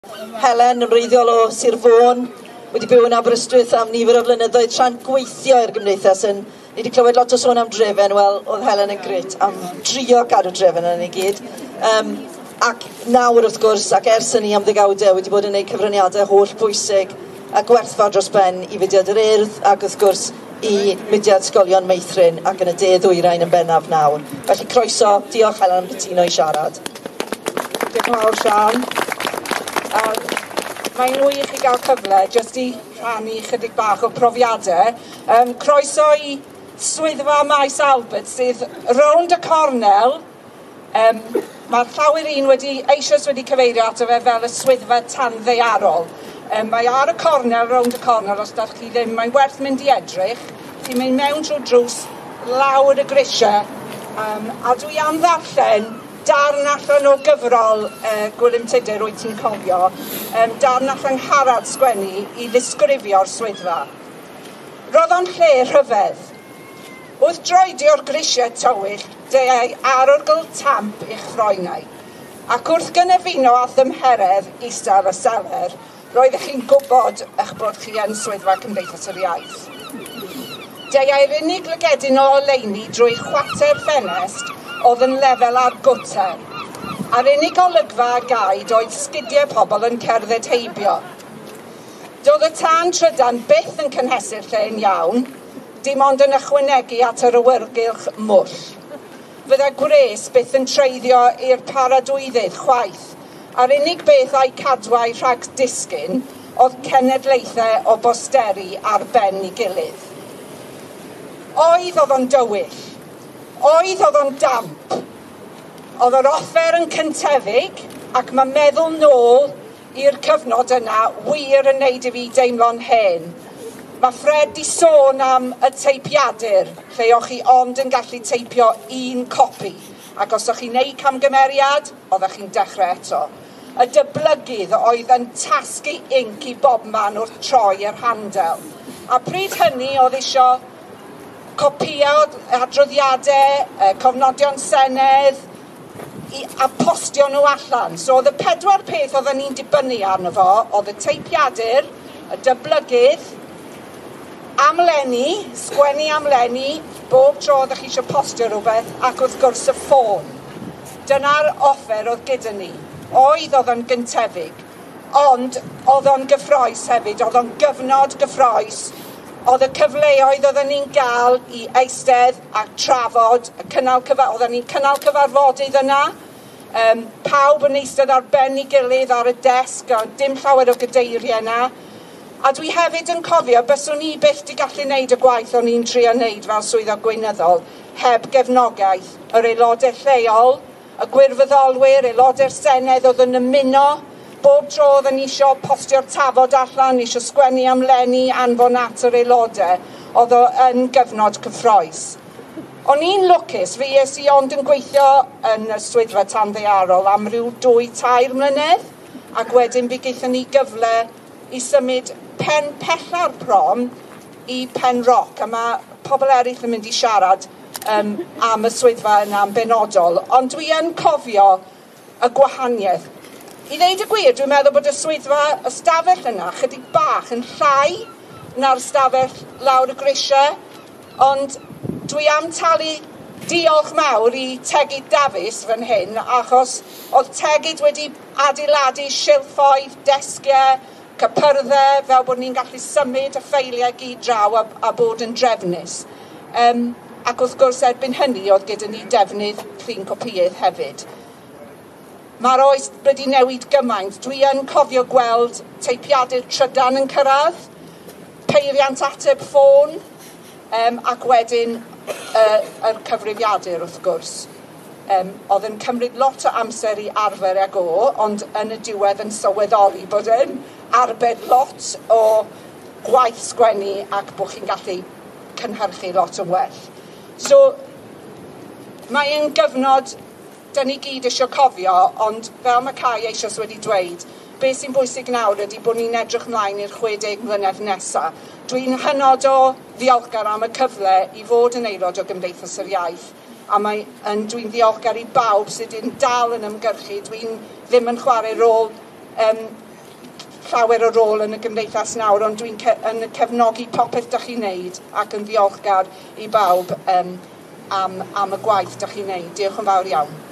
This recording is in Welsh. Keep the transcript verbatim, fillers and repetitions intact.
Helen yn wreiddiol o Sir Fôn, wedi byw yn Aberystwyth am nifer o flynyddoedd tra'n gweithio i'r gymdeithas. Yn, ni wedi clywed lot o sôn am drefen, wel, oedd Helen yn gret am drio cadw drefen yn ei gyd. Um, ac nawr wrth gwrs, ac ers hynny am ddegawdau, wedi bod yn gwneud cyfraniadau holl bwysig a gwerthfawr dros ben i fudiad yr Urdd ac wrth gwrs i mudiad ysgolion Meithrin ac yn y de ddwyrain yn bennaf nawr. Felly croeso, diolch Helen am gytuno i siarad. Diolch yn fawr, Sian. Uh, Mae'n wych i gael cyfle jyst i rhannu chydig bach o profiadau. Um, croeso i swyddfa maes Albert sydd rownd y cornel. Um, Mae'r llawer un wedi eisoes wedi cyfeirio ato fe fel y swyddfa tanddaearol. Um, mae ar y cornel, rownd y cornel, os ydych chi ddim, mae'n werth mynd i edrych. Chi'n mynd mewn trwy drws lawr y grisiau. Um, a dwi am ddarllen darn allan o gyfrol uh, Gwilym Tudur, wyt ti'n cofio, um, darn allan Harad sgwennu i ddisgrifio'r swyddfa. Roedd o'n lle rhyfedd. Wrth droedio'r grisiau tywyll, deuai arogl tamp i'ch ffroenau. Ac wrth gynefino a thymheredd eistedd y seler, roeddech chi'n gwybod eich bod chi yn swyddfa Cymdeithas yr Iaith. Deuai'r unig lygedyn o oleuni drwy chwater ffenest oedd yn lefel ar gwter. A'r unig olygfa a gaid oedd sgidiau pobl yn cerdded heibio. Doedd y tân trydan byth yn cynhesu'r lle'n iawn, dim ond yn ychwanegu at yr awyrgylch mwll. Fydda gwres byth yn treiddio i'r paradwyddydd chwaith, a'r unig beth a'i cadwau rhag disgyn oedd cenedlaethau o bosteri ar ben ei gilydd. Oedd oedd o'n dywyll. Oedd oedd o'n damp. Oedd yr offer yn cyntefig ac mae meddwl nôl i'r cyfnod yna wir yn neud i fi deimlo'n hen. Mae Fred di sôn am y teipiadur, lle o'ch chi ond yn gallu teipio un copi, ac os o'ch chi'n neud camgymeriad, oeddech chi'n dechrau eto. Y dyblygydd oedd yn tasgu inc i bobman wrth troi yr handel. A pryd hynny oedd isio copïau adroddiadau, cofnodion Senedd, i, a postio nhw allan. So oedd y pedwar peth oedden ni'n dibynnu arno fo, oedd y teipiadur, y dyblygydd, amlenni, sgwennu amlenni, bob tro oeddech chi eisiau postio rhywbeth, ac wrth gwrs y ffôn. Dyna'r offer oedd gyda ni. Oedd oedd o'n gyntefig, ond oedd o'n gyffroes hefyd, oedd o'n gyfnod gyffroes. Oedd y cyfleoedd oedden ni'n gael i eistedd a trafod, y cynnal cyfar, oedden ni'n cynnal cyfarfodydd yna. Um, pawb yn eistedd ar ben ei gilydd ar y desg, a dim llawer o gadeiriau yna. A dwi hefyd yn cofio, byswn ni byth di gallu wneud y gwaith o'n i'n trio wneud fel swyddog gweinyddol, heb gefnogaeth yr aelodau lleol, y gwirfoddolwyr, aelodau'r Senedd oedd yn ymuno. Bob tro oedden ni eisiau postio'r tafod allan, ni eisiau sgwennu amlenni anfon at yr aelodau, oedd o yn gyfnod cyffroes. O'n i'n lwcus, fi es i ond yn gweithio yn y swyddfa tanddaearol am ryw dwy tair mlynedd, ac wedyn fi gaethon ni gyfle i symud pen pella'r prom i Pen Roc, a mae pobl eraill yn mynd i siarad um, am y swyddfa yna'n benodol, ond dwi yn cofio y gwahaniaeth. I ddeud y gwir, dwi'n meddwl bod y swyddfa, y stafell yna, chydig bach yn llai na'r stafell lawr y grisiau, ond dwi am talu diolch mawr i Tegid Dafis fan hyn, achos oedd Tegid wedi adeiladu silffoedd, desgiau, cypyrddau, fel bod ni'n gallu symud y ffeiliau gyd draw a, a bod yn drefnus. Um, ac wrth gwrs erbyn hynny oedd gyda ni defnydd llun copïydd hefyd. Mae'r oes wedi newid gymaint. Dwi yn cofio gweld teipiadur trydan yn cyrraedd, peiriant ateb ffôn, um, ac wedyn uh, yr cyfrifiadur wrth gwrs. Um, oedd yn cymryd lot o amser i arfer ag o, ond yn y diwedd yn sylweddoli bod yn arbed lot o gwaith sgwennu ac bod chi'n gallu cynhyrchu lot o well. So, mae'n gyfnod dyn ni gyd eisiau cofio, ond fel mae Cai eisoes wedi dweud, beth sy'n bwysig nawr ydy bod ni'n edrych mlaen i'r chwedeg mlynedd nesaf. Dwi'n hynod o ddiolchgar am y cyfle i fod yn aelod o Gymdeithas yr Iaith, a mae, dwi'n ddiolchgar i bawb sydd yn dal yn ymgyrchu. Dwi'n ddim yn chwarae rôl um, llawer o rôl yn y gymdeithas nawr, ond dwi'n ce yn cefnogi popeth da chi'n neud ac yn ddiolchgar i bawb um, am, am y gwaith da chi'n neud. Diolch yn fawr iawn.